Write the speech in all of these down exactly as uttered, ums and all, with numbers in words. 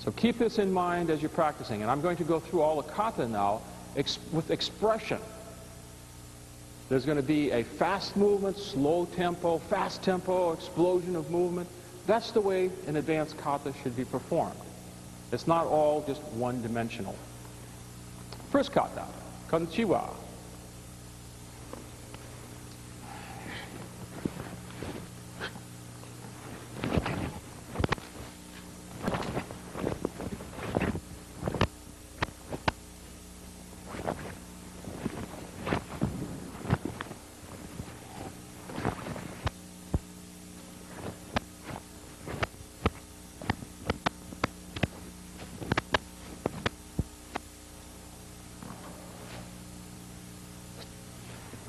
So keep this in mind as you're practicing. And I'm going to go through all the kata now ex with expression. There's going to be a fast movement, slow tempo, fast tempo, explosion of movement. That's the way an advanced kata should be performed. It's not all just one-dimensional. First kata, Kanshiwa.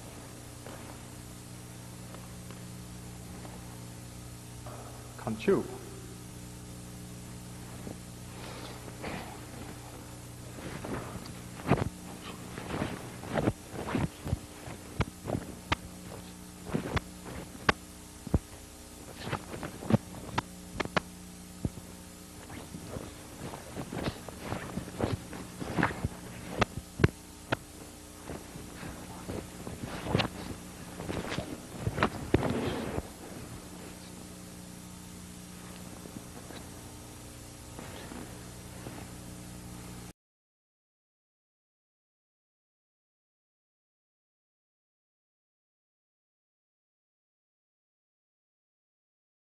Kanshu.